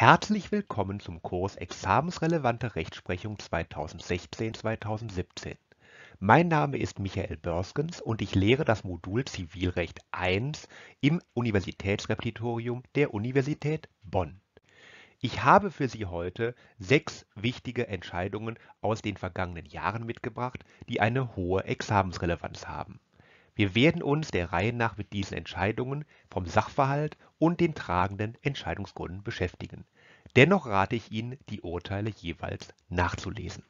Herzlich willkommen zum Kurs Examensrelevante Rechtsprechung 2016-2017. Mein Name ist Michael Börskens und ich lehre das Modul Zivilrecht I im Universitätsrepertorium der Universität Bonn. Ich habe für Sie heute 6 wichtige Entscheidungen aus den vergangenen Jahren mitgebracht, die eine hohe Examensrelevanz haben. Wir werden uns der Reihe nach mit diesen Entscheidungen vom Sachverhalt und den tragenden Entscheidungsgründen beschäftigen. Dennoch rate ich Ihnen, die Urteile jeweils nachzulesen.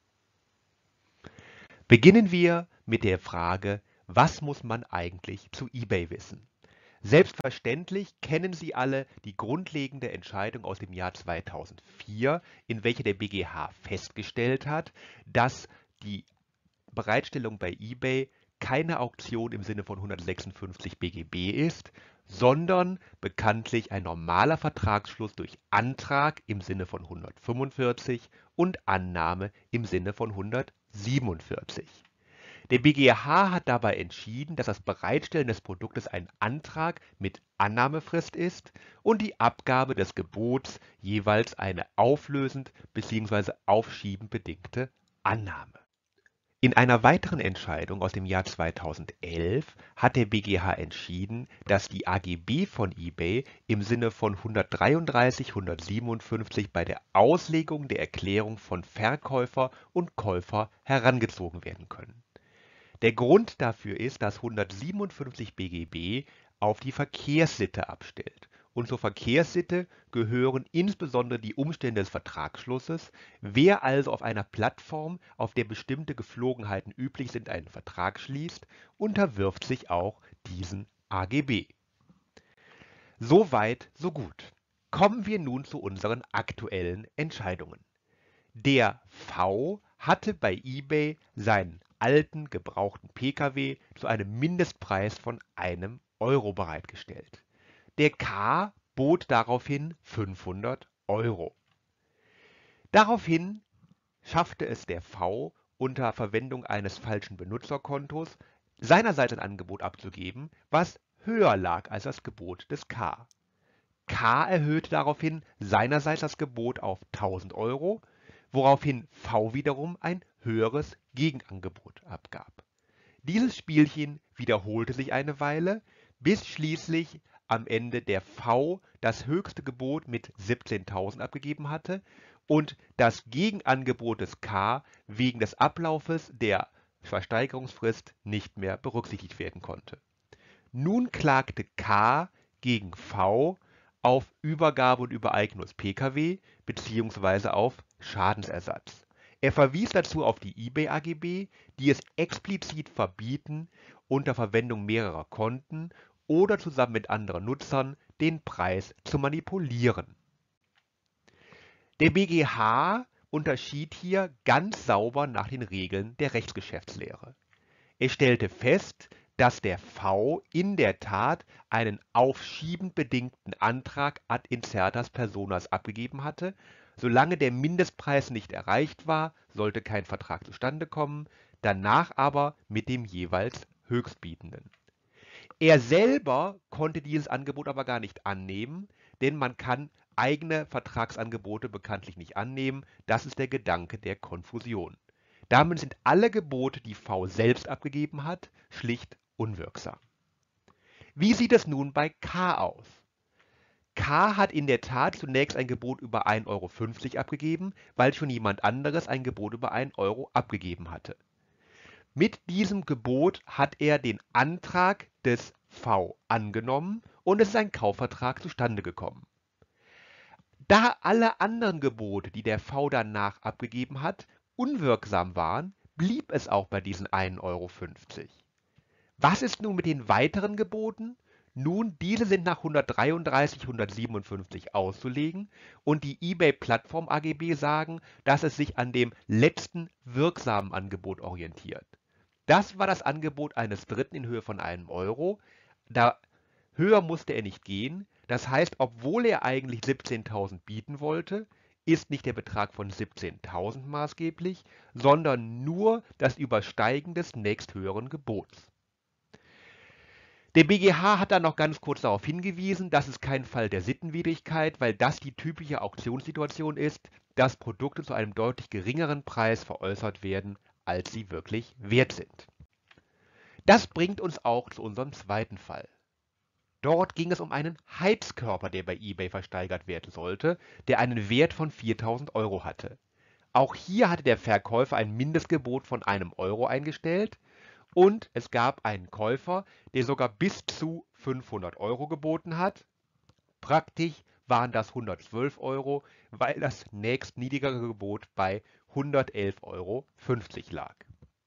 Beginnen wir mit der Frage, was muss man eigentlich zu eBay wissen? Selbstverständlich kennen Sie alle die grundlegende Entscheidung aus dem Jahr 2004, in welcher der BGH festgestellt hat, dass die Bereitstellung bei eBay keine Auktion im Sinne von 156 BGB ist, sondern bekanntlich ein normaler Vertragsschluss durch Antrag im Sinne von 145 und Annahme im Sinne von 147. Der BGH hat dabei entschieden, dass das Bereitstellen des Produktes ein Antrag mit Annahmefrist ist und die Abgabe des Gebots jeweils eine auflösend bzw. aufschiebend bedingte Annahme. In einer weiteren Entscheidung aus dem Jahr 2011 hat der BGH entschieden, dass die AGB von eBay im Sinne von 133-157 bei der Auslegung der Erklärung von Verkäufer und Käufer herangezogen werden können. Der Grund dafür ist, dass 157 BGB auf die Verkehrssitte abstellt. Und zur Verkehrssitte gehören insbesondere die Umstände des Vertragsschlusses. Wer also auf einer Plattform, auf der bestimmte Gepflogenheiten üblich sind, einen Vertrag schließt, unterwirft sich auch diesen AGB. Soweit, so gut. Kommen wir nun zu unseren aktuellen Entscheidungen. Der V hatte bei eBay seinen alten, gebrauchten Pkw zu einem Mindestpreis von einem Euro bereitgestellt. Der K bot daraufhin 500 Euro. Daraufhin schaffte es der V unter Verwendung eines falschen Benutzerkontos seinerseits ein Angebot abzugeben, was höher lag als das Gebot des K. K erhöhte daraufhin seinerseits das Gebot auf 1000 Euro, woraufhin V wiederum ein höheres Gegenangebot abgab. Dieses Spielchen wiederholte sich eine Weile, bis schließlich am Ende der V das höchste Gebot mit 17.000 abgegeben hatte und das Gegenangebot des K wegen des Ablaufes der Versteigerungsfrist nicht mehr berücksichtigt werden konnte. Nun klagte K gegen V auf Übergabe und Übereignung des Pkw bzw. auf Schadensersatz. Er verwies dazu auf die eBay-AGB, die es explizit verbieten, unter Verwendung mehrerer Konten oder zusammen mit anderen Nutzern den Preis zu manipulieren. Der BGH unterschied hier ganz sauber nach den Regeln der Rechtsgeschäftslehre. Er stellte fest, dass der V in der Tat einen aufschiebend bedingten Antrag ad incertas personas abgegeben hatte. Solange der Mindestpreis nicht erreicht war, sollte kein Vertrag zustande kommen, danach aber mit dem jeweils Höchstbietenden. Er selber konnte dieses Angebot aber gar nicht annehmen, denn man kann eigene Vertragsangebote bekanntlich nicht annehmen. Das ist der Gedanke der Konfusion. Damit sind alle Gebote, die V selbst abgegeben hat, schlicht unwirksam. Wie sieht es nun bei K aus? K hat in der Tat zunächst ein Gebot über 1,50 Euro abgegeben, weil schon jemand anderes ein Gebot über 1 Euro abgegeben hatte. Mit diesem Gebot hat er den Antrag des V angenommen und es ist ein Kaufvertrag zustande gekommen. Da alle anderen Gebote, die der V danach abgegeben hat, unwirksam waren, blieb es auch bei diesen 1,50 Euro. Was ist nun mit den weiteren Geboten? Nun, diese sind nach 133, 157 auszulegen und die eBay-Plattform AGB sagen, dass es sich an dem letzten wirksamen Angebot orientiert. Das war das Angebot eines Dritten in Höhe von 1 Euro. Da höher musste er nicht gehen. Das heißt, obwohl er eigentlich 17.000 bieten wollte, ist nicht der Betrag von 17.000 maßgeblich, sondern nur das Übersteigen des nächsthöheren Gebots. Der BGH hat dann noch ganz kurz darauf hingewiesen, das ist kein Fall der Sittenwidrigkeit, weil das die typische Auktionssituation ist, dass Produkte zu einem deutlich geringeren Preis veräußert werden, als sie wirklich wert sind. Das bringt uns auch zu unserem zweiten Fall. Dort ging es um einen Heizkörper, der bei eBay versteigert werden sollte, der einen Wert von 4.000 € hatte. Auch hier hatte der Verkäufer ein Mindestgebot von einem Euro eingestellt und es gab einen Käufer, der sogar bis zu 500 € geboten hat. Praktisch waren das 112 €, weil das nächstniedrigere Gebot bei 111,50 € lag.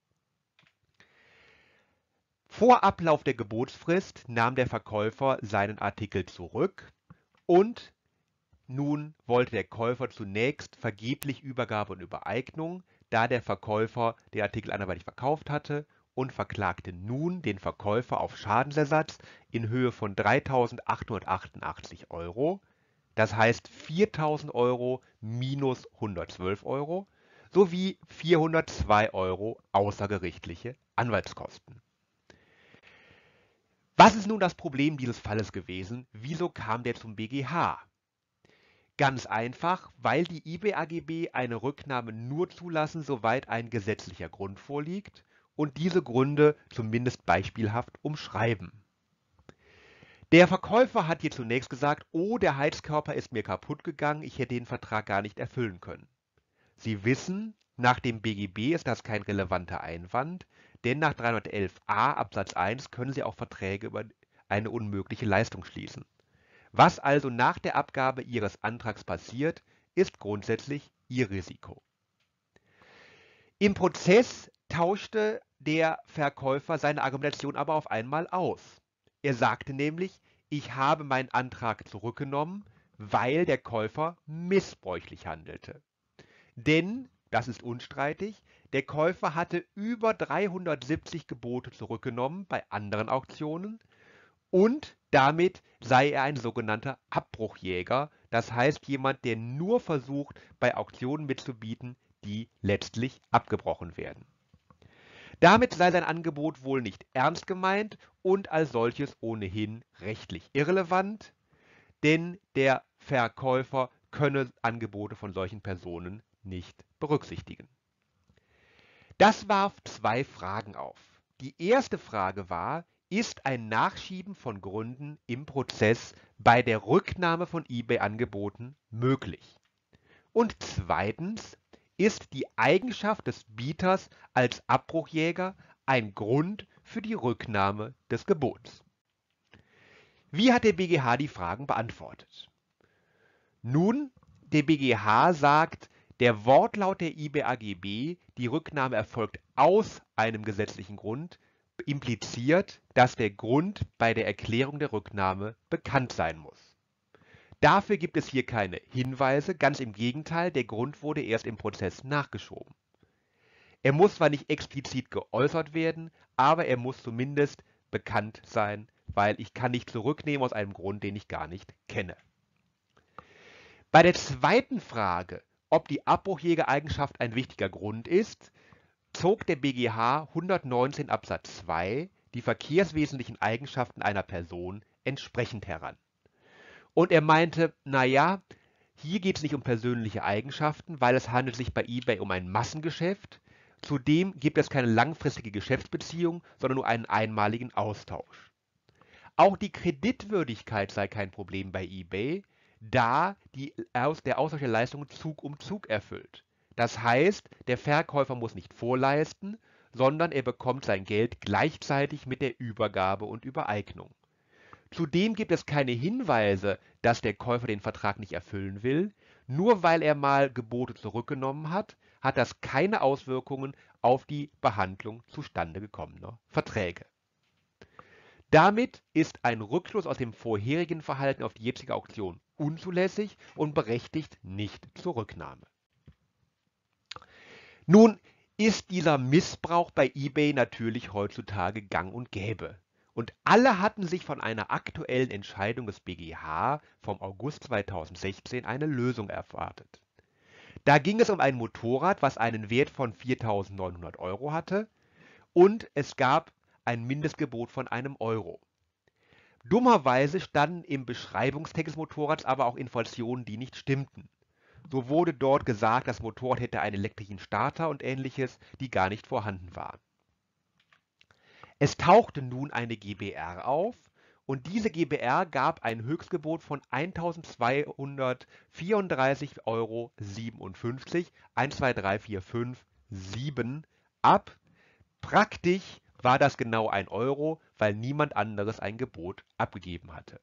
Vor Ablauf der Gebotsfrist nahm der Verkäufer seinen Artikel zurück und nun wollte der Käufer zunächst vergeblich Übergabe und Übereignung, da der Verkäufer den Artikel anderweitig verkauft hatte, und verklagte nun den Verkäufer auf Schadensersatz in Höhe von 3.888 €, das heißt 4.000 € minus 112 € sowie 402 € außergerichtliche Anwaltskosten. Was ist nun das Problem dieses Falles gewesen? Wieso kam der zum BGH? Ganz einfach, weil die eBay AGB eine Rücknahme nur zulassen, soweit ein gesetzlicher Grund vorliegt und diese Gründe zumindest beispielhaft umschreiben. Der Verkäufer hat hier zunächst gesagt, oh, der Heizkörper ist mir kaputt gegangen, ich hätte den Vertrag gar nicht erfüllen können. Sie wissen, nach dem BGB ist das kein relevanter Einwand, denn nach 311a Absatz 1 können Sie auch Verträge über eine unmögliche Leistung schließen. Was also nach der Abgabe Ihres Antrags passiert, ist grundsätzlich Ihr Risiko. Im Prozess tauschte der Verkäufer seine Argumentation aber auf einmal aus. Er sagte nämlich, ich habe meinen Antrag zurückgenommen, weil der Käufer missbräuchlich handelte. Denn, das ist unstreitig, der Käufer hatte über 370 Gebote zurückgenommen bei anderen Auktionen und damit sei er ein sogenannter Abbruchjäger, das heißt jemand, der nur versucht, bei Auktionen mitzubieten, die letztlich abgebrochen werden. Damit sei sein Angebot wohl nicht ernst gemeint und als solches ohnehin rechtlich irrelevant, denn der Verkäufer könne Angebote von solchen Personen nicht berücksichtigen. Das warf zwei Fragen auf. Die erste Frage war, ist ein Nachschieben von Gründen im Prozess bei der Rücknahme von eBay-Angeboten möglich? Und zweitens, ist die Eigenschaft des Bieters als Abbruchjäger ein Grund für die Rücknahme des Gebots? Wie hat der BGH die Fragen beantwortet? Nun, der BGH sagt, der Wortlaut der eBay AGB, die Rücknahme erfolgt aus einem gesetzlichen Grund, impliziert, dass der Grund bei der Erklärung der Rücknahme bekannt sein muss. Dafür gibt es hier keine Hinweise, ganz im Gegenteil, der Grund wurde erst im Prozess nachgeschoben. Er muss zwar nicht explizit geäußert werden, aber er muss zumindest bekannt sein, weil ich kann nicht zurücknehmen aus einem Grund, den ich gar nicht kenne. Bei der zweiten Frage, ob die Abbruchjägereigenschaft ein wichtiger Grund ist, zog der BGH 119 Absatz 2 die verkehrswesentlichen Eigenschaften einer Person entsprechend heran. Und er meinte, naja, hier geht es nicht um persönliche Eigenschaften, weil es handelt sich bei eBay um ein Massengeschäft. Zudem gibt es keine langfristige Geschäftsbeziehung, sondern nur einen einmaligen Austausch. Auch die Kreditwürdigkeit sei kein Problem bei eBay, da der Austausch der Leistungen Zug um Zug erfüllt. Das heißt, der Verkäufer muss nicht vorleisten, sondern er bekommt sein Geld gleichzeitig mit der Übergabe und Übereignung. Zudem gibt es keine Hinweise, dass der Käufer den Vertrag nicht erfüllen will. Nur weil er mal Gebote zurückgenommen hat, hat das keine Auswirkungen auf die Behandlung zustande gekommener Verträge. Damit ist ein Rückschluss aus dem vorherigen Verhalten auf die jetzige Auktion unzulässig und berechtigt nicht zur Rücknahme. Nun ist dieser Missbrauch bei eBay natürlich heutzutage gang und gäbe. Und alle hatten sich von einer aktuellen Entscheidung des BGH vom August 2016 eine Lösung erwartet. Da ging es um ein Motorrad, was einen Wert von 4.900 € hatte und es gab ein Mindestgebot von einem Euro. Dummerweise standen im Beschreibungstext des Motorrads aber auch Informationen, die nicht stimmten. So wurde dort gesagt, das Motorrad hätte einen elektrischen Starter und ähnliches, die gar nicht vorhanden waren. Es tauchte nun eine GbR auf und diese GbR gab ein Höchstgebot von 1.234,57 Euro, 1234557 ab. Praktisch war das genau 1 Euro, weil niemand anderes ein Gebot abgegeben hatte.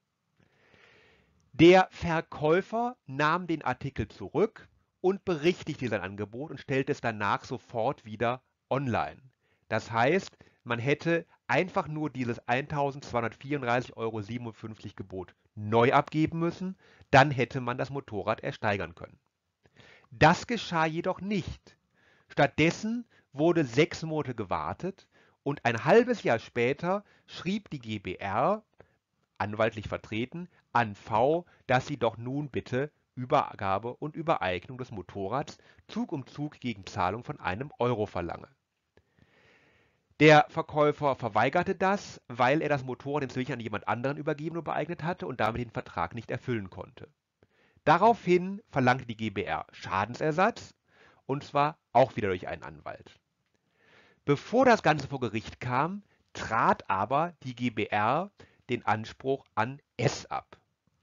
Der Verkäufer nahm den Artikel zurück und berichtigte sein Angebot und stellte es danach sofort wieder online. Das heißt, man hätte einfach nur dieses 1.234,57 Euro Gebot neu abgeben müssen, dann hätte man das Motorrad ersteigern können. Das geschah jedoch nicht. Stattdessen wurde 6 Monate gewartet und ein halbes Jahr später schrieb die GbR, anwaltlich vertreten, an V, dass sie doch nun bitte Übergabe und Übereignung des Motorrads Zug um Zug gegen Zahlung von 1 Euro verlange. Der Verkäufer verweigerte das, weil er das Motorrad inzwischen an jemand anderen übergeben und übereignet hatte und damit den Vertrag nicht erfüllen konnte. Daraufhin verlangte die GbR Schadensersatz, und zwar auch wieder durch einen Anwalt. Bevor das Ganze vor Gericht kam, trat aber die GbR den Anspruch an S ab.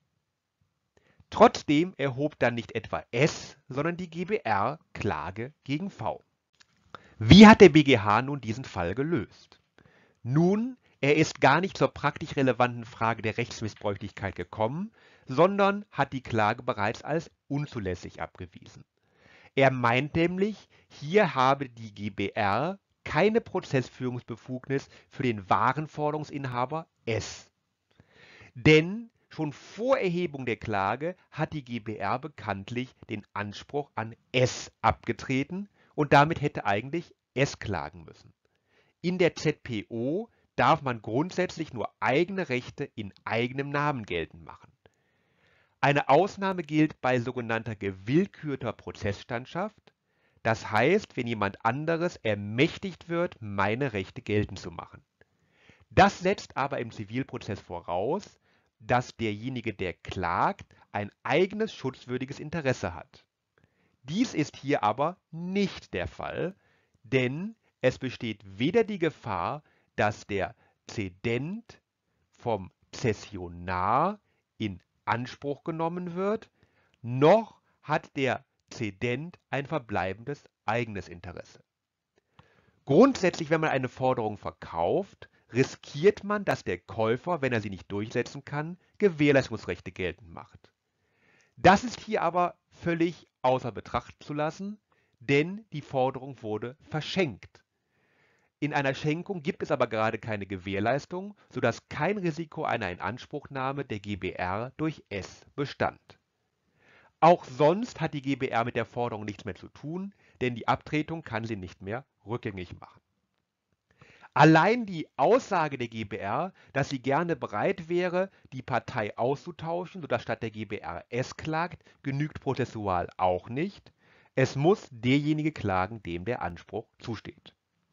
Trotzdem erhob dann nicht etwa S, sondern die GbR Klage gegen V. Wie hat der BGH nun diesen Fall gelöst? Nun, er ist gar nicht zur praktisch relevanten Frage der Rechtsmissbräuchlichkeit gekommen, sondern hat die Klage bereits als unzulässig abgewiesen. Er meint nämlich, hier habe die GbR keine Prozessführungsbefugnis für den wahren Forderungsinhaber S. Denn schon vor Erhebung der Klage hat die GbR bekanntlich den Anspruch an S abgetreten und damit hätte eigentlich S klagen müssen. In der ZPO darf man grundsätzlich nur eigene Rechte in eigenem Namen geltend machen. Eine Ausnahme gilt bei sogenannter gewillkürter Prozessstandschaft, das heißt, wenn jemand anderes ermächtigt wird, meine Rechte geltend zu machen. Das setzt aber im Zivilprozess voraus, dass derjenige, der klagt, ein eigenes schutzwürdiges Interesse hat. Dies ist hier aber nicht der Fall, denn es besteht weder die Gefahr, dass der Zedent vom Zessionar in Anspruch genommen wird, noch hat der Zedent ein verbleibendes eigenes Interesse. Grundsätzlich, wenn man eine Forderung verkauft, riskiert man, dass der Käufer, wenn er sie nicht durchsetzen kann, Gewährleistungsrechte geltend macht. Das ist hier aber völlig außer Betracht zu lassen, denn die Forderung wurde verschenkt. In einer Schenkung gibt es aber gerade keine Gewährleistung, sodass kein Risiko einer Inanspruchnahme der GbR durch S bestand. Auch sonst hat die GbR mit der Forderung nichts mehr zu tun, denn die Abtretung kann sie nicht mehr rückgängig machen. Allein die Aussage der GbR, dass sie gerne bereit wäre, die Partei auszutauschen, sodass statt der GbR S klagt, genügt prozessual auch nicht. Es muss derjenige klagen, dem der Anspruch zusteht.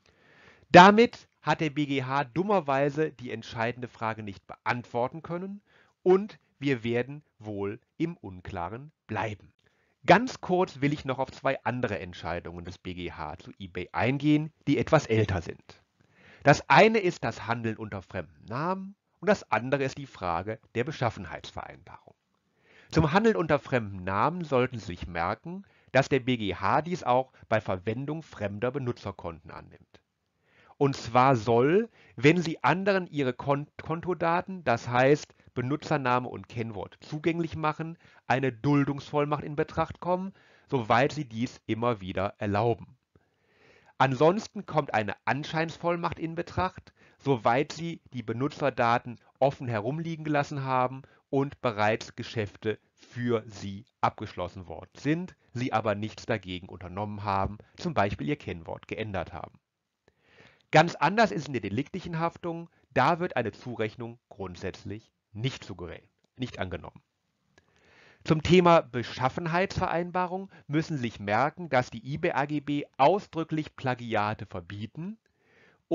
Damit hat der BGH dummerweise die entscheidende Frage nicht beantworten können und wir werden wohl im Unklaren bleiben. Ganz kurz will ich noch auf 2 andere Entscheidungen des BGH zu eBay eingehen, die etwas älter sind. Das eine ist das Handeln unter fremdem Namen und das andere ist die Frage der Beschaffenheitsvereinbarung. Zum Handeln unter fremdem Namen sollten Sie sich merken, dass der BGH dies auch bei Verwendung fremder Benutzerkonten annimmt. Und zwar soll, wenn Sie anderen Ihre Kontodaten, das heißt Benutzername und Kennwort, zugänglich machen, eine Duldungsvollmacht in Betracht kommen, soweit Sie dies immer wieder erlauben. Ansonsten kommt eine Anscheinsvollmacht in Betracht, soweit Sie die Benutzerdaten offen herumliegen gelassen haben und bereits Geschäfte für Sie abgeschlossen worden sind, Sie aber nichts dagegen unternommen haben, zum Beispiel Ihr Kennwort geändert haben. Ganz anders ist in der deliktlichen Haftung, da wird eine Zurechnung grundsätzlich nicht angenommen. Zum Thema Beschaffenheitsvereinbarung müssen Sie sich merken, dass die eBay AGB ausdrücklich Plagiate verbieten und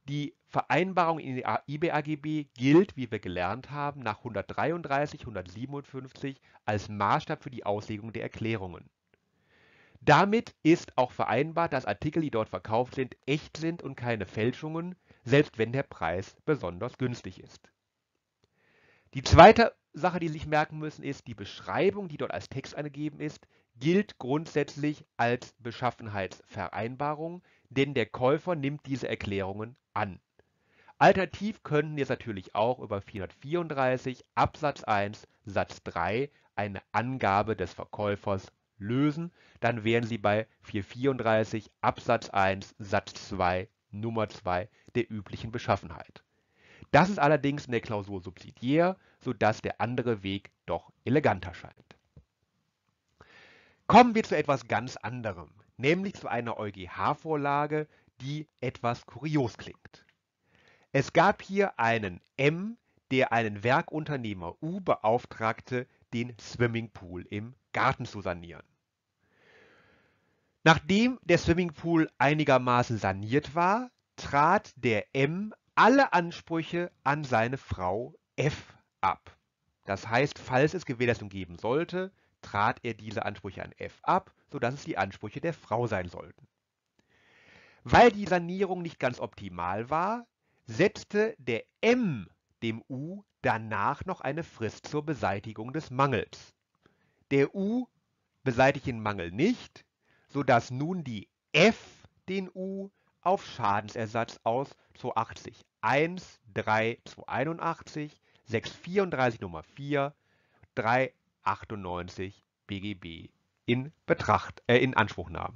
Die Vereinbarung in der IBAGB gilt, wie wir gelernt haben, nach 133, 157 als Maßstab für die Auslegung der Erklärungen. Damit ist auch vereinbart, dass Artikel, die dort verkauft sind, echt sind und keine Fälschungen, selbst wenn der Preis besonders günstig ist. Die zweite Sache, die Sie sich merken müssen, ist, die Beschreibung, die dort als Text angegeben ist, gilt grundsätzlich als Beschaffenheitsvereinbarung, denn der Käufer nimmt diese Erklärungen an. Alternativ könnten wir es natürlich auch über 434 Absatz 1 Satz 3 eine Angabe des Verkäufers lösen. Dann wären Sie bei 434 Absatz 1 Satz 2 Nummer 2 der üblichen Beschaffenheit. Das ist allerdings in der Klausur subsidiär, sodass der andere Weg doch eleganter scheint. Kommen wir zu etwas ganz anderem, nämlich zu einer EuGH-Vorlage, die etwas kurios klingt. Es gab hier einen M, der einen Werkunternehmer U beauftragte, den Swimmingpool im Garten zu sanieren. Nachdem der Swimmingpool einigermaßen saniert war, trat der M alle Ansprüche an seine Frau F ab. Das heißt, falls es Gewährleistung geben sollte, trat er diese Ansprüche an F ab, sodass es die Ansprüche der Frau sein sollten. Weil die Sanierung nicht ganz optimal war, setzte der M dem U danach noch eine Frist zur Beseitigung des Mangels. Der U beseitigt den Mangel nicht, sodass nun die F den U auf Schadensersatz aus 280 1, 3, 281, 634 Nummer 4, 398 BGB in Anspruch nahm.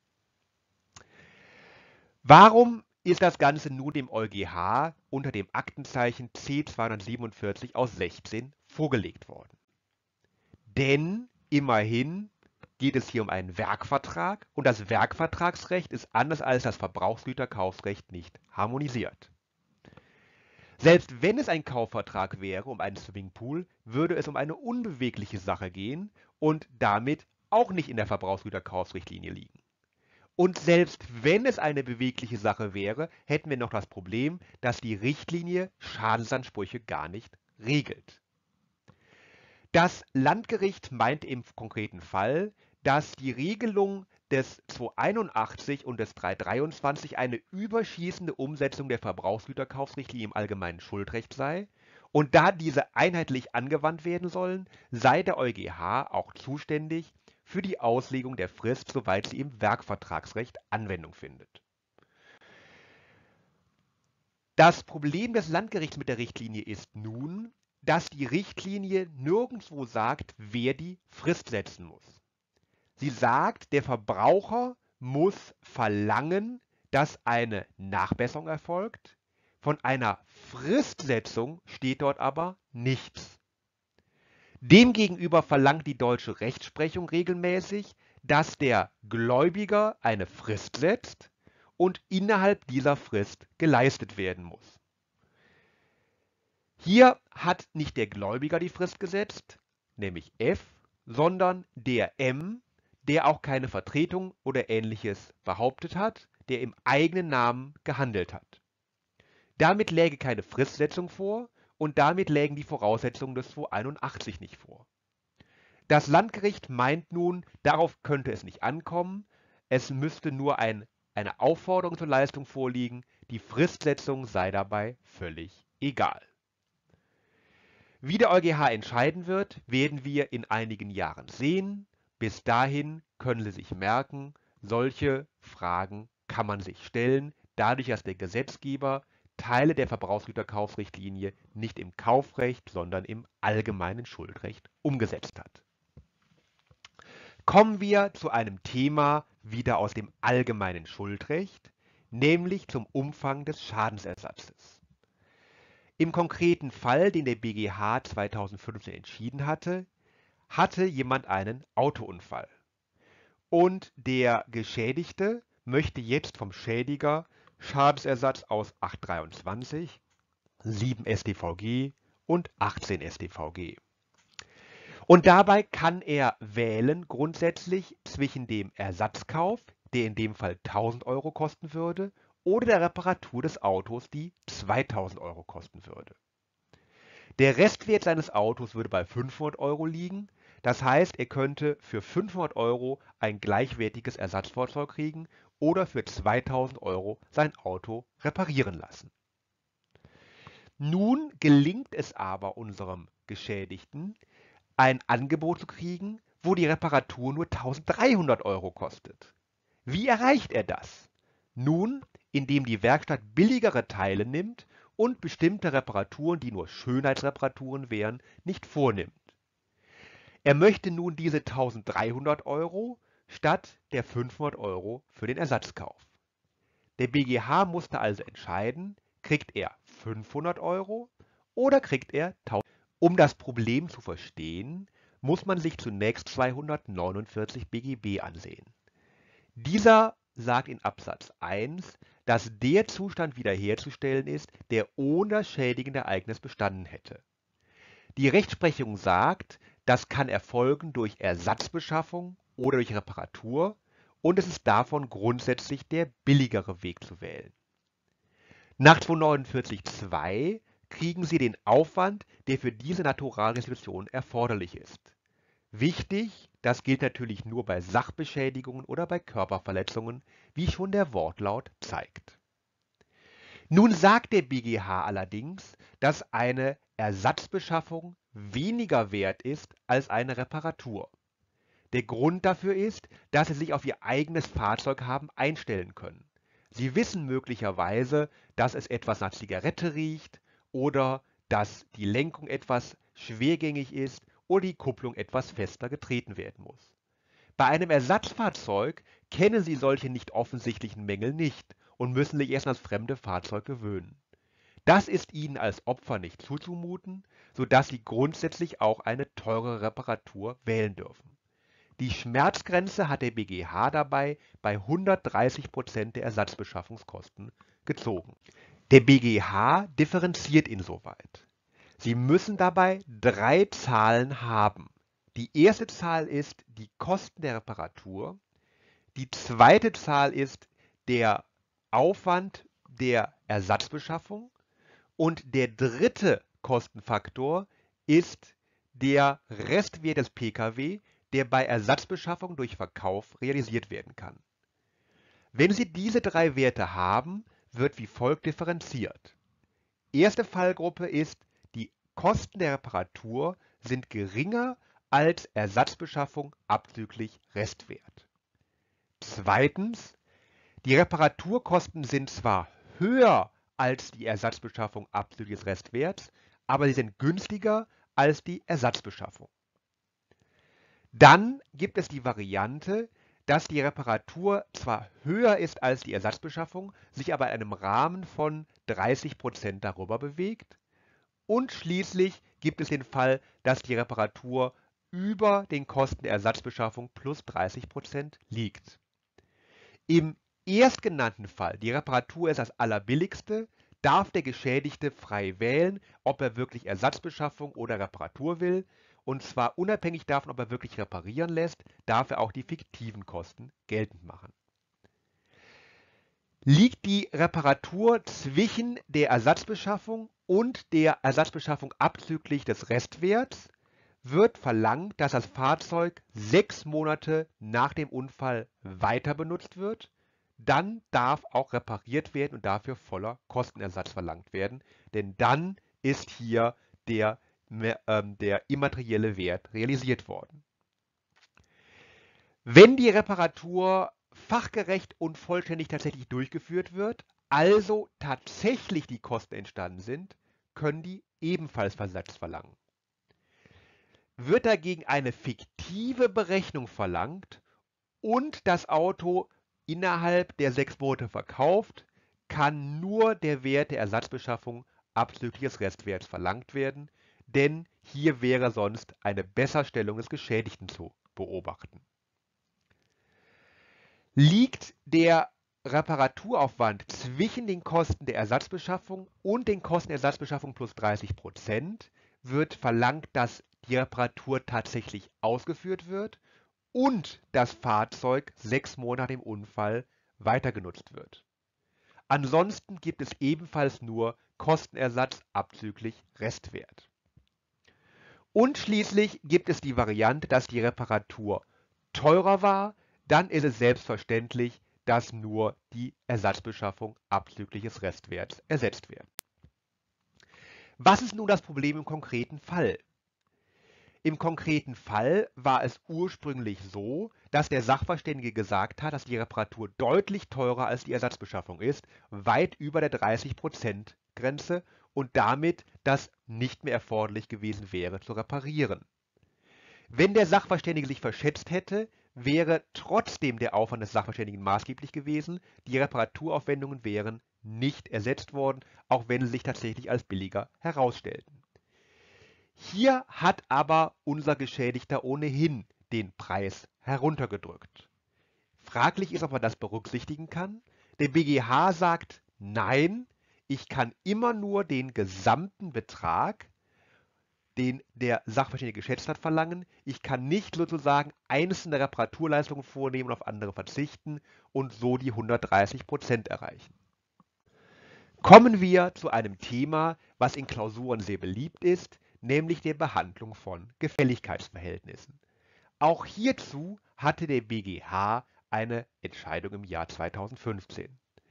Warum ist das Ganze nun dem EuGH unter dem Aktenzeichen C247 aus 16 vorgelegt worden? Denn immerhin geht es hier um einen Werkvertrag und das Werkvertragsrecht ist anders als das Verbrauchsgüterkaufsrecht nicht harmonisiert. Selbst wenn es ein Kaufvertrag wäre um einen Swimmingpool, würde es um eine unbewegliche Sache gehen und damit auch nicht in der Verbrauchsgüterkaufsrichtlinie liegen. Und selbst wenn es eine bewegliche Sache wäre, hätten wir noch das Problem, dass die Richtlinie Schadensansprüche gar nicht regelt. Das Landgericht meint im konkreten Fall, dass die Regelung des 281 und des 323 eine überschießende Umsetzung der Verbrauchsgüterkaufsrichtlinie im allgemeinen Schuldrecht sei und da diese einheitlich angewandt werden sollen, sei der EuGH auch zuständig für die Auslegung der Frist, soweit sie im Werkvertragsrecht Anwendung findet. Das Problem des Landgerichts mit der Richtlinie ist nun, dass die Richtlinie nirgendwo sagt, wer die Frist setzen muss. Sie sagt, der Verbraucher muss verlangen, dass eine Nachbesserung erfolgt. Von einer Fristsetzung steht dort aber nichts. Demgegenüber verlangt die deutsche Rechtsprechung regelmäßig, dass der Gläubiger eine Frist setzt und innerhalb dieser Frist geleistet werden muss. Hier hat nicht der Gläubiger die Frist gesetzt, nämlich F, sondern der M, der auch keine Vertretung oder Ähnliches behauptet hat, der im eigenen Namen gehandelt hat. Damit läge keine Fristsetzung vor und damit lägen die Voraussetzungen des 281 nicht vor. Das Landgericht meint nun, darauf könnte es nicht ankommen, es müsste nur eine Aufforderung zur Leistung vorliegen, die Fristsetzung sei dabei völlig egal. Wie der EuGH entscheiden wird, werden wir in einigen Jahren sehen. Bis dahin können Sie sich merken, solche Fragen kann man sich stellen, dadurch, dass der Gesetzgeber Teile der Verbrauchsgüterkaufsrichtlinie nicht im Kaufrecht, sondern im allgemeinen Schuldrecht umgesetzt hat. Kommen wir zu einem Thema wieder aus dem allgemeinen Schuldrecht, nämlich zum Umfang des Schadensersatzes. Im konkreten Fall, den der BGH 2015 entschieden hatte, hatte jemand einen Autounfall. Und der Geschädigte möchte jetzt vom Schädiger Schadensersatz aus 823, 7 StVG und 18 StVG. Und dabei kann er wählen grundsätzlich zwischen dem Ersatzkauf, der in dem Fall 1000 € kosten würde, oder der Reparatur des Autos, die 2.000 Euro kosten würde. Der Restwert seines Autos würde bei 500 Euro liegen. Das heißt, er könnte für 500 Euro ein gleichwertiges Ersatzfahrzeug kriegen oder für 2.000 Euro sein Auto reparieren lassen. Nun gelingt es aber unserem Geschädigten, ein Angebot zu kriegen, wo die Reparatur nur 1.300 Euro kostet. Wie erreicht er das? Nun, indem die Werkstatt billigere Teile nimmt und bestimmte Reparaturen, die nur Schönheitsreparaturen wären, nicht vornimmt. Er möchte nun diese 1.300 Euro statt der 500 Euro für den Ersatzkauf. Der BGH musste also entscheiden, kriegt er 500 Euro oder kriegt er 1.000 Euro. Um das Problem zu verstehen, muss man sich zunächst 249 BGB ansehen. Dieser sagt in Absatz 1, dass der Zustand wiederherzustellen ist, der ohne das schädigende Ereignis bestanden hätte. Die Rechtsprechung sagt, das kann erfolgen durch Ersatzbeschaffung oder durch Reparatur und es ist davon grundsätzlich der billigere Weg zu wählen. Nach 249.2 kriegen Sie den Aufwand, der für diese Naturalrestitution erforderlich ist. Wichtig, das gilt natürlich nur bei Sachbeschädigungen oder bei Körperverletzungen, wie schon der Wortlaut zeigt. Nun sagt der BGH allerdings, dass eine Ersatzbeschaffung weniger wert ist als eine Reparatur. Der Grund dafür ist, dass Sie sich auf Ihr eigenes Fahrzeug haben einstellen können. Sie wissen möglicherweise, dass es etwas nach Zigarette riecht oder dass die Lenkung etwas schwergängig ist oder die Kupplung etwas fester getreten werden muss. Bei einem Ersatzfahrzeug kennen Sie solche nicht offensichtlichen Mängel nicht und müssen sich erst an das fremde Fahrzeug gewöhnen. Das ist Ihnen als Opfer nicht zuzumuten, sodass Sie grundsätzlich auch eine teure Reparatur wählen dürfen. Die Schmerzgrenze hat der BGH dabei bei 130% der Ersatzbeschaffungskosten gezogen. Der BGH differenziert insoweit. Sie müssen dabei 3 Zahlen haben. Die erste Zahl ist die Kosten der Reparatur, die zweite Zahl ist der Aufwand der Ersatzbeschaffung und der dritte Kostenfaktor ist der Restwert des Pkw, der bei Ersatzbeschaffung durch Verkauf realisiert werden kann. Wenn Sie diese 3 Werte haben, wird wie folgt differenziert. Erste Fallgruppe ist, die Kosten der Reparatur sind geringer als Ersatzbeschaffung abzüglich Restwert. Zweitens, die Reparaturkosten sind zwar höher als die Ersatzbeschaffung abzüglich des Restwerts, aber sie sind günstiger als die Ersatzbeschaffung. Dann gibt es die Variante, dass die Reparatur zwar höher ist als die Ersatzbeschaffung, sich aber in einem Rahmen von 30% darüber bewegt. Und schließlich gibt es den Fall, dass die Reparatur über den Kosten der Ersatzbeschaffung plus 30% liegt. Im erstgenannten Fall, die Reparatur ist das allerbilligste, darf der Geschädigte frei wählen, ob er wirklich Ersatzbeschaffung oder Reparatur will. Und zwar unabhängig davon, ob er wirklich reparieren lässt, darf er auch die fiktiven Kosten geltend machen. Liegt die Reparatur zwischen der Ersatzbeschaffung und der Ersatzbeschaffung abzüglich des Restwerts, wird verlangt, dass das Fahrzeug 6 Monate nach dem Unfall weiter benutzt wird. Dann darf auch repariert werden und dafür voller Kostenersatz verlangt werden, denn dann ist hier der immaterielle Wert realisiert worden. Wenn die Reparatur fachgerecht und vollständig tatsächlich durchgeführt wird, also tatsächlich die Kosten entstanden sind, können die ebenfalls Versatz verlangen. Wird dagegen eine fiktive Berechnung verlangt und das Auto innerhalb der 6 Monate verkauft, kann nur der Wert der Ersatzbeschaffung abzüglich des Restwerts verlangt werden, denn hier wäre sonst eine Besserstellung des Geschädigten zu beobachten. Liegt der Reparaturaufwand zwischen den Kosten der Ersatzbeschaffung und den Kosten der Ersatzbeschaffung plus 30%, wird verlangt, dass die Reparatur tatsächlich ausgeführt wird und das Fahrzeug 6 Monate nach dem Unfall weiter genutzt wird. Ansonsten gibt es ebenfalls nur Kostenersatz abzüglich Restwert. Und schließlich gibt es die Variante, dass die Reparatur teurer war, dann ist es selbstverständlich, dass nur die Ersatzbeschaffung abzüglich des Restwerts ersetzt wird. Was ist nun das Problem im konkreten Fall? Im konkreten Fall war es ursprünglich so, dass der Sachverständige gesagt hat, dass die Reparatur deutlich teurer als die Ersatzbeschaffung ist, weit über der 30%-Grenze und damit das nicht mehr erforderlich gewesen wäre zu reparieren. Wenn der Sachverständige sich verschätzt hätte, wäre trotzdem der Aufwand des Sachverständigen maßgeblich gewesen, die Reparaturaufwendungen wären nicht ersetzt worden, auch wenn sie sich tatsächlich als billiger herausstellten. Hier hat aber unser Geschädigter ohnehin den Preis heruntergedrückt. Fraglich ist, ob man das berücksichtigen kann. Der BGH sagt, nein, ich kann immer nur den gesamten Betrag, den der Sachverständige geschätzt hat, verlangen. Ich kann nicht sozusagen einzelne Reparaturleistungen vornehmen und auf andere verzichten und so die 130% erreichen. Kommen wir zu einem Thema, was in Klausuren sehr beliebt ist, nämlich der Behandlung von Gefälligkeitsverhältnissen. Auch hierzu hatte der BGH eine Entscheidung im Jahr 2015.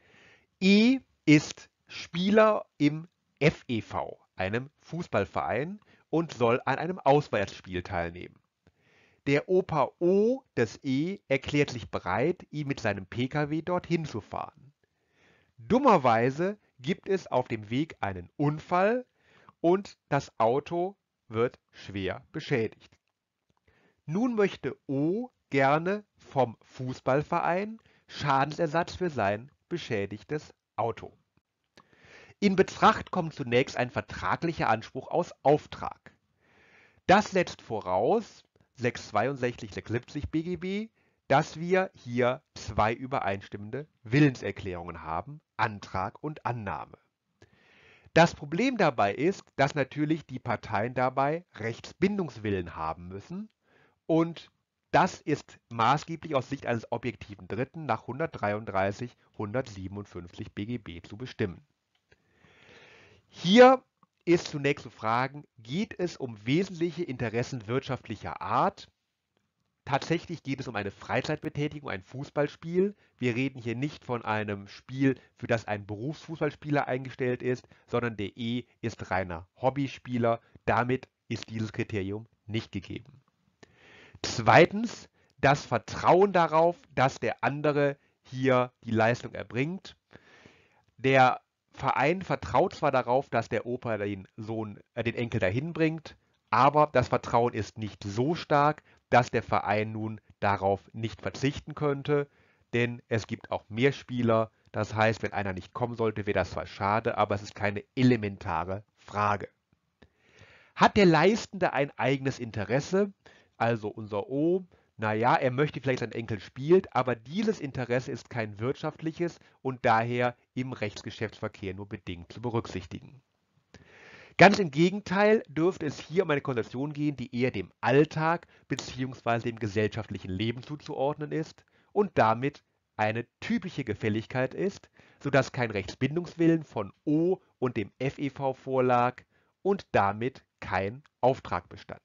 E ist Spieler im FEV, einem Fußballverein, und soll an einem Auswärtsspiel teilnehmen. Der Opa O des E erklärt sich bereit, ihn mit seinem Pkw dorthin zu fahren. Dummerweise gibt es auf dem Weg einen Unfall und das Auto wird schwer beschädigt. Nun möchte O gerne vom Fußballverein Schadensersatz für sein beschädigtes Auto. In Betracht kommt zunächst ein vertraglicher Anspruch aus Auftrag. Das setzt voraus, 662, 670 BGB, dass wir hier zwei übereinstimmende Willenserklärungen haben, Antrag und Annahme. Das Problem dabei ist, dass natürlich die Parteien dabei Rechtsbindungswillen haben müssen und das ist maßgeblich aus Sicht eines objektiven Dritten nach 133, 157 BGB zu bestimmen. Hier ist zunächst zu fragen, geht es um wesentliche Interessen wirtschaftlicher Art? Tatsächlich geht es um eine Freizeitbetätigung, ein Fußballspiel. Wir reden hier nicht von einem Spiel, für das ein Berufsfußballspieler eingestellt ist, sondern der E ist reiner Hobbyspieler. Damit ist dieses Kriterium nicht gegeben. Zweitens, das Vertrauen darauf, dass der andere hier die Leistung erbringt. Der Verein vertraut zwar darauf, dass der Opa den Enkel dahin bringt, aber das Vertrauen ist nicht so stark, dass der Verein nun darauf nicht verzichten könnte, denn es gibt auch mehr Spieler. Das heißt, wenn einer nicht kommen sollte, wäre das zwar schade, aber es ist keine elementare Frage. Hat der Leistende ein eigenes Interesse, also unser O, naja, er möchte vielleicht sein Enkel spielt, aber dieses Interesse ist kein wirtschaftliches und daher im Rechtsgeschäftsverkehr nur bedingt zu berücksichtigen. Ganz im Gegenteil dürfte es hier um eine Konstellation gehen, die eher dem Alltag bzw. dem gesellschaftlichen Leben zuzuordnen ist und damit eine typische Gefälligkeit ist, sodass kein Rechtsbindungswillen von O und dem FEV vorlag und damit kein Auftrag bestand.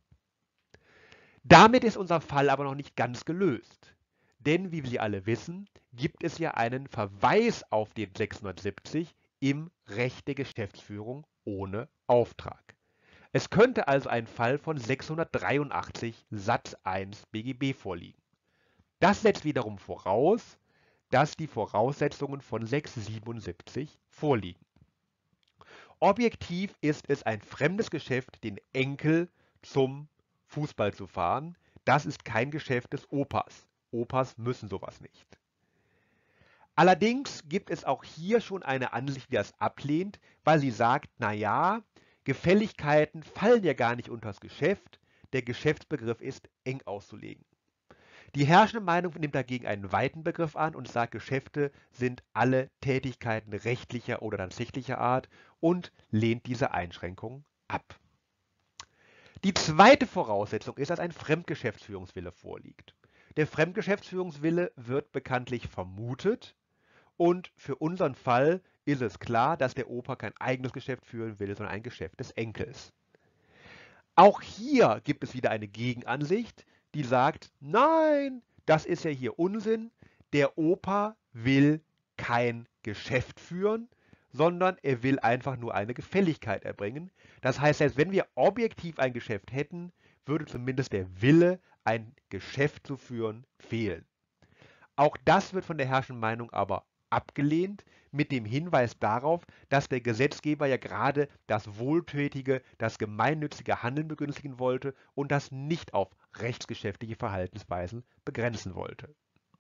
Damit ist unser Fall aber noch nicht ganz gelöst, denn wie wir alle wissen, gibt es ja einen Verweis auf den 670 im Recht der Geschäftsführung ohne Auftrag. Es könnte also ein Fall von 683 Satz 1 BGB vorliegen. Das setzt wiederum voraus, dass die Voraussetzungen von 677 vorliegen. Objektiv ist es ein fremdes Geschäft, den Enkel zum Fußball zu fahren. Das ist kein Geschäft des Opas. Opas müssen sowas nicht. Allerdings gibt es auch hier schon eine Ansicht, die das ablehnt, weil sie sagt, naja, Gefälligkeiten fallen ja gar nicht unter das Geschäft. Der Geschäftsbegriff ist eng auszulegen. Die herrschende Meinung nimmt dagegen einen weiten Begriff an und sagt, Geschäfte sind alle Tätigkeiten rechtlicher oder tatsächlicher Art und lehnt diese Einschränkung ab. Die zweite Voraussetzung ist, dass ein Fremdgeschäftsführungswille vorliegt. Der Fremdgeschäftsführungswille wird bekanntlich vermutet Und für unseren Fall ist es klar, dass der Opa kein eigenes Geschäft führen will, sondern ein Geschäft des Enkels. Auch hier gibt es wieder eine Gegenansicht, die sagt, nein, das ist ja hier Unsinn. Der Opa will kein Geschäft führen, sondern er will einfach nur eine Gefälligkeit erbringen. Das heißt, selbst wenn wir objektiv ein Geschäft hätten, würde zumindest der Wille, ein Geschäft zu führen, fehlen. Auch das wird von der herrschenden Meinung aber abgelehnt, mit dem Hinweis darauf, dass der Gesetzgeber ja gerade das wohltätige, das gemeinnützige Handeln begünstigen wollte und das nicht auf rechtsgeschäftliche Verhaltensweisen begrenzen wollte.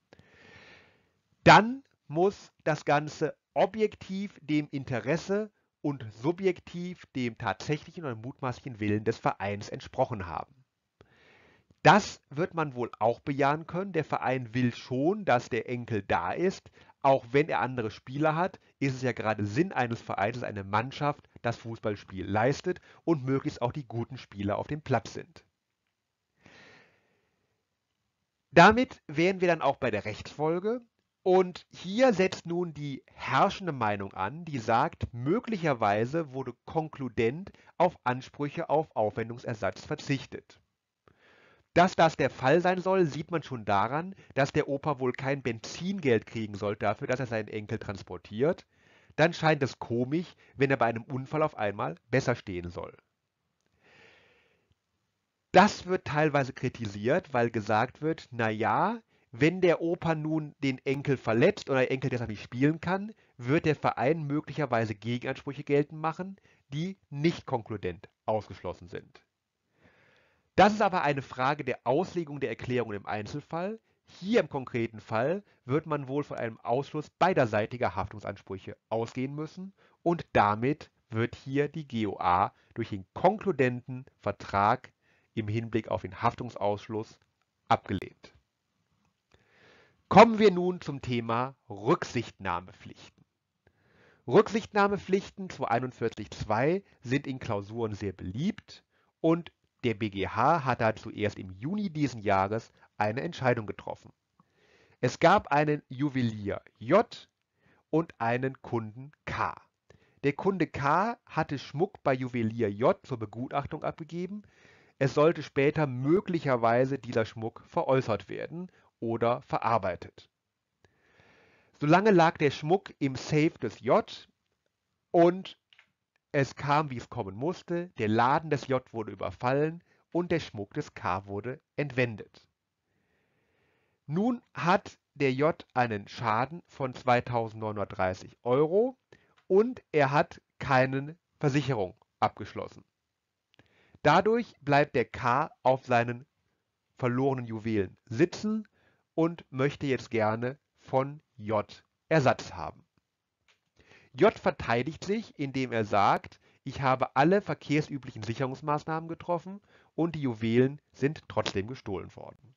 Dann muss das Ganze objektiv dem Interesse und subjektiv dem tatsächlichen oder mutmaßlichen Willen des Vereins entsprochen haben. Das wird man wohl auch bejahen können. Der Verein will schon, dass der Enkel da ist. Auch wenn er andere Spieler hat, ist es ja gerade Sinn eines Vereins, dass eine Mannschaft das Fußballspiel leistet und möglichst auch die guten Spieler auf dem Platz sind. Damit wären wir dann auch bei der Rechtsfolge. Und hier setzt nun die herrschende Meinung an, die sagt, möglicherweise wurde konkludent auf Ansprüche auf Aufwendungsersatz verzichtet. Dass das der Fall sein soll, sieht man schon daran, dass der Opa wohl kein Benzingeld kriegen soll dafür, dass er seinen Enkel transportiert. Dann scheint es komisch, wenn er bei einem Unfall auf einmal besser stehen soll. Das wird teilweise kritisiert, weil gesagt wird, naja, wenn der Opa nun den Enkel verletzt oder der Enkel deshalb nicht spielen kann, wird der Verein möglicherweise Gegenansprüche geltend machen, die nicht konkludent ausgeschlossen sind. Das ist aber eine Frage der Auslegung der Erklärung im Einzelfall. Hier im konkreten Fall wird man wohl von einem Ausschluss beiderseitiger Haftungsansprüche ausgehen müssen und damit wird hier die GOA durch den konkludenten Vertrag im Hinblick auf den Haftungsausschluss abgelehnt. Kommen wir nun zum Thema Rücksichtnahmepflichten. Rücksichtnahmepflichten zu 41.2 sind in Klausuren sehr beliebt und der BGH hat dazu erst im Juni diesen Jahres eine Entscheidung getroffen. Es gab einen Juwelier J und einen Kunden K. Der Kunde K hatte Schmuck bei Juwelier J zur Begutachtung abgegeben. Es sollte später möglicherweise dieser Schmuck veräußert werden oder verarbeitet. Solange lag der Schmuck im Safe des J und es kam, wie es kommen musste, der Laden des J wurde überfallen und der Schmuck des K wurde entwendet. Nun hat der J einen Schaden von 2.930 € und er hat keine Versicherung abgeschlossen. Dadurch bleibt der K auf seinen verlorenen Juwelen sitzen und möchte jetzt gerne von J Ersatz haben. J verteidigt sich, indem er sagt, ich habe alle verkehrsüblichen Sicherungsmaßnahmen getroffen und die Juwelen sind trotzdem gestohlen worden.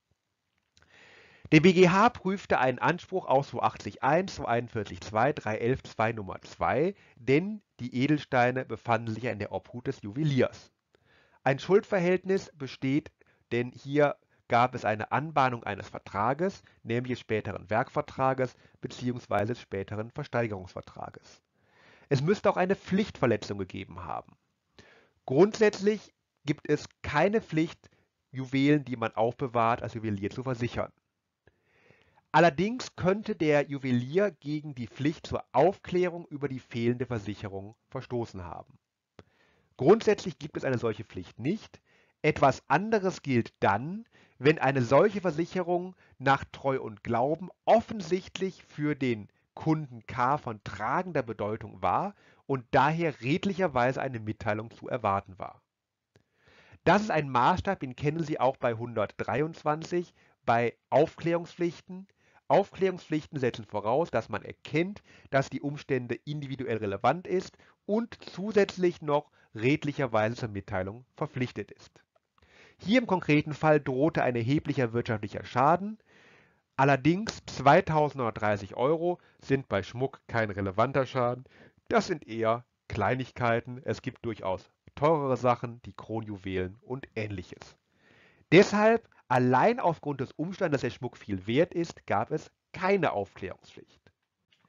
Der BGH prüfte einen Anspruch aus 280.1, 241.2, 311.2 Nummer 2, denn die Edelsteine befanden sich ja in der Obhut des Juweliers. Ein Schuldverhältnis besteht, denn hier gab es eine Anbahnung eines Vertrages, nämlich des späteren Werkvertrages bzw. des späteren Versteigerungsvertrages. Es müsste auch eine Pflichtverletzung gegeben haben. Grundsätzlich gibt es keine Pflicht, Juwelen, die man aufbewahrt, als Juwelier zu versichern. Allerdings könnte der Juwelier gegen die Pflicht zur Aufklärung über die fehlende Versicherung verstoßen haben. Grundsätzlich gibt es eine solche Pflicht nicht. Etwas anderes gilt dann, wenn eine solche Versicherung nach Treu und Glauben offensichtlich für den Kunden K von tragender Bedeutung war und daher redlicherweise eine Mitteilung zu erwarten war. Das ist ein Maßstab, den kennen Sie auch bei 123 bei Aufklärungspflichten. Aufklärungspflichten setzen voraus, dass man erkennt, dass die Umstände individuell relevant ist und zusätzlich noch redlicherweise zur Mitteilung verpflichtet ist. Hier im konkreten Fall drohte ein erheblicher wirtschaftlicher Schaden. Allerdings 2.930 € sind bei Schmuck kein relevanter Schaden. Das sind eher Kleinigkeiten. Es gibt durchaus teurere Sachen, die Kronjuwelen und ähnliches. Deshalb, allein aufgrund des Umstandes, dass der Schmuck viel wert ist, gab es keine Aufklärungspflicht.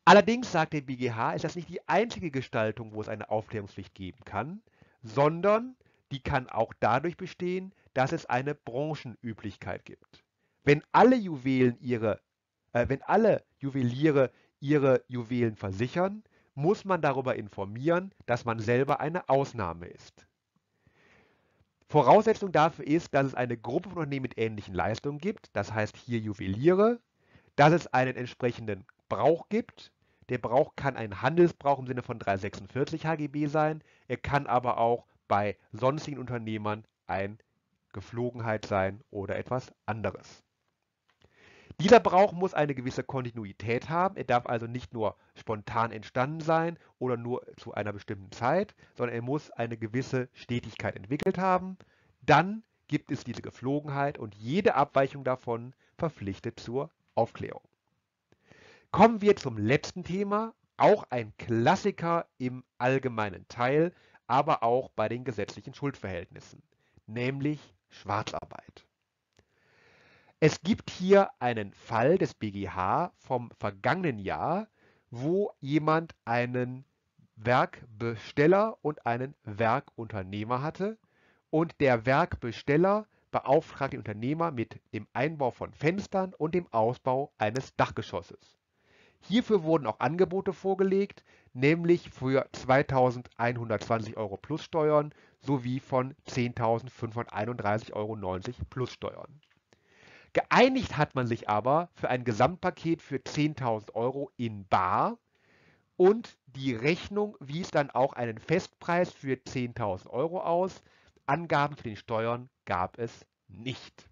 Allerdings, sagt der BGH, ist das nicht die einzige Gestaltung, wo es eine Aufklärungspflicht geben kann, sondern die kann auch dadurch bestehen, dass es eine Branchenüblichkeit gibt. Wenn alle wenn alle Juweliere ihre Juwelen versichern, muss man darüber informieren, dass man selber eine Ausnahme ist. Voraussetzung dafür ist, dass es eine Gruppe von Unternehmen mit ähnlichen Leistungen gibt, das heißt hier Juweliere, dass es einen entsprechenden Brauch gibt. Der Brauch kann ein Handelsbrauch im Sinne von 346 HGB sein, er kann aber auch bei sonstigen Unternehmern eine Geflogenheit sein oder etwas anderes. Dieser Brauch muss eine gewisse Kontinuität haben, er darf also nicht nur spontan entstanden sein oder nur zu einer bestimmten Zeit, sondern er muss eine gewisse Stetigkeit entwickelt haben. Dann gibt es diese Geflogenheit und jede Abweichung davon verpflichtet zur Aufklärung. Kommen wir zum letzten Thema, auch ein Klassiker im allgemeinen Teil, aber auch bei den gesetzlichen Schuldverhältnissen, nämlich Schwarzarbeit. Es gibt hier einen Fall des BGH vom vergangenen Jahr, wo jemand einen Werkbesteller und einen Werkunternehmer hatte und der Werkbesteller beauftragt den Unternehmer mit dem Einbau von Fenstern und dem Ausbau eines Dachgeschosses. Hierfür wurden auch Angebote vorgelegt, nämlich für 2.120 Euro plus Steuern sowie von 10.531,90 Euro plus Steuern. Geeinigt hat man sich aber für ein Gesamtpaket für 10.000 Euro in bar und die Rechnung wies dann auch einen Festpreis für 10.000 Euro aus. Angaben zu den Steuern gab es nicht.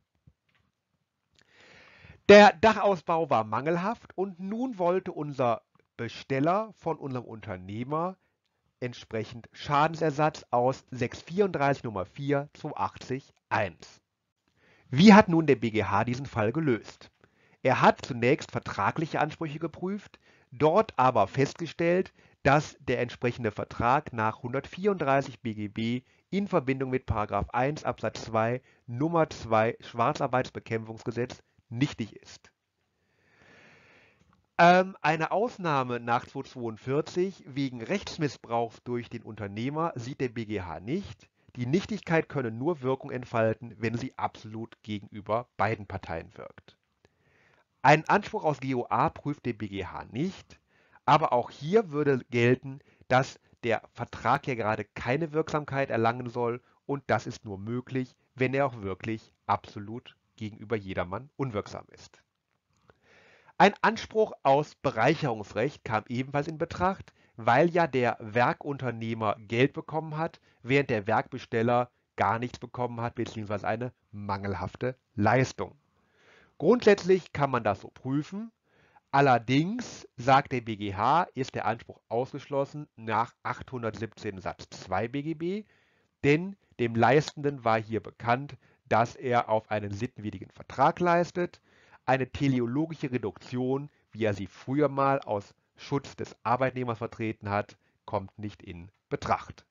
Der Dachausbau war mangelhaft und nun wollte unser Besteller von unserem Unternehmer entsprechend Schadensersatz aus 634 Nummer 4 280 1. Wie hat nun der BGH diesen Fall gelöst? Er hat zunächst vertragliche Ansprüche geprüft, dort aber festgestellt, dass der entsprechende Vertrag nach 134 BGB in Verbindung mit § 1 Absatz 2 Nummer 2 Schwarzarbeitsbekämpfungsgesetz nichtig ist. Eine Ausnahme nach 242 wegen Rechtsmissbrauchs durch den Unternehmer sieht der BGH nicht. Die Nichtigkeit könne nur Wirkung entfalten, wenn sie absolut gegenüber beiden Parteien wirkt. Einen Anspruch aus GOA prüft der BGH nicht, aber auch hier würde gelten, dass der Vertrag ja gerade keine Wirksamkeit erlangen soll und das ist nur möglich, wenn er auch wirklich absolut gegenüber jedermann unwirksam ist. Ein Anspruch aus Bereicherungsrecht kam ebenfalls in Betracht, weil ja der Werkunternehmer Geld bekommen hat, während der Werkbesteller gar nichts bekommen hat bzw. eine mangelhafte Leistung. Grundsätzlich kann man das so prüfen, allerdings, sagt der BGH, ist der Anspruch ausgeschlossen nach 817 Satz 2 BGB, denn dem Leistenden war hier bekannt, dass er auf einen sittenwidrigen Vertrag leistet. Eine teleologische Reduktion, wie er sie früher mal aus Schutz des Arbeitnehmers vertreten hat, kommt nicht in Betracht.